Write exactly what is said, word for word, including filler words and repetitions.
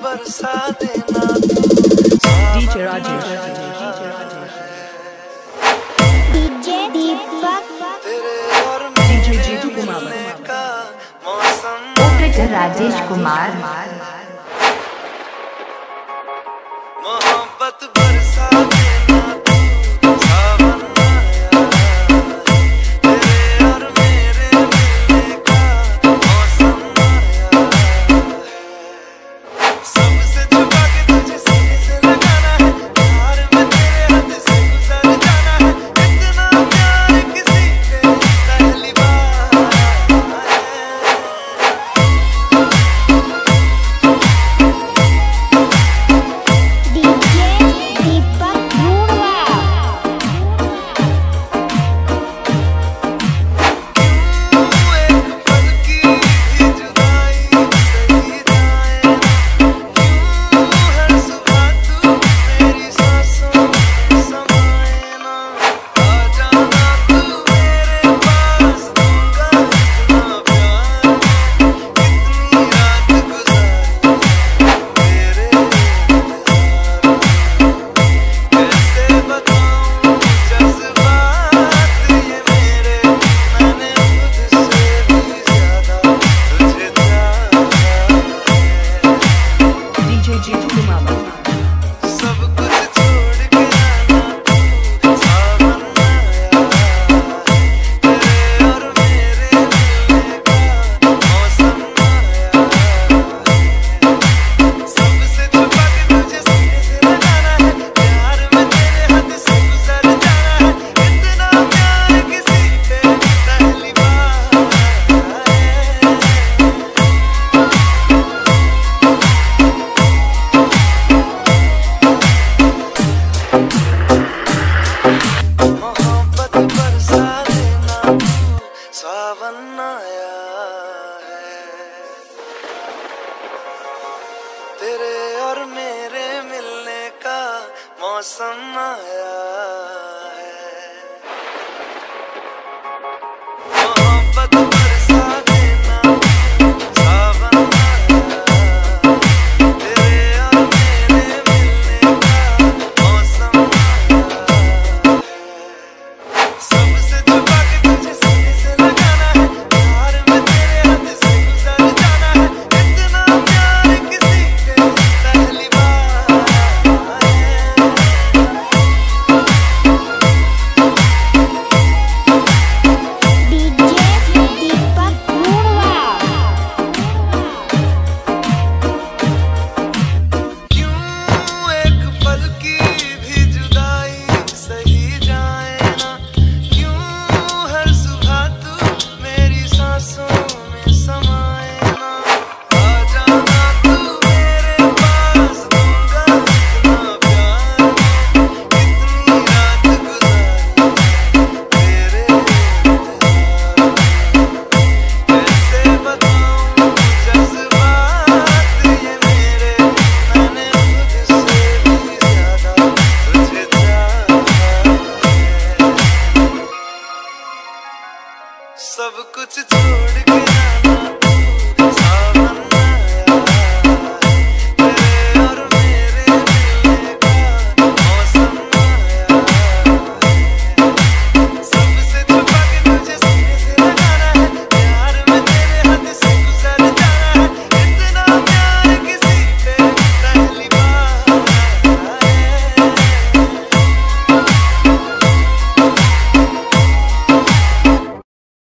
बरसा देना तू। डीजे राजेश, डीजे दीपक, तेरे और डीजे मेरे जीतू कुमार मिलने का मौसम ऑपरेटर राजेश कुमार, मोहब्बत बरसा देना तू। सावन आया है, तेरे और मेरे मिलने का मौसम आया है। सबसे छुपा के तुझे सीने से लगाना है, प्यार में तेरे हाथ से गुजर जाना है। इतना प्यार किसी पे पहली बार आया डीजे दीपक ढूंढवा। एक पल की भी जुदाई सही जाए ना, यूं हर सुबह तू मेरी सांसों में समाए ना। आ जाना तू मेरे पास, दूंगा इतना प्यार मैं, कितनी रात गुजारी तेरे इंतजार में। कैसे बताऊं जज्बात ये मेरे, मैंने खुद से भी ज्यादा तुझे चाहा है। डीजे जीतू कुमार, सब कुछ छोड़ के आना तू। सावन आया है, तेरे और मेरे मिलने का मौसम आया है। सबसे छुपा के तुझे सीने से लगाना है, प्यार में तेरे हाथ से गुजर जाना है। इतना प्यार किसी पे पहली बार आया है। मोहब्बत बरसा देना तू। सावन आया है, तेरे और मेरे मिलने का मौसम आया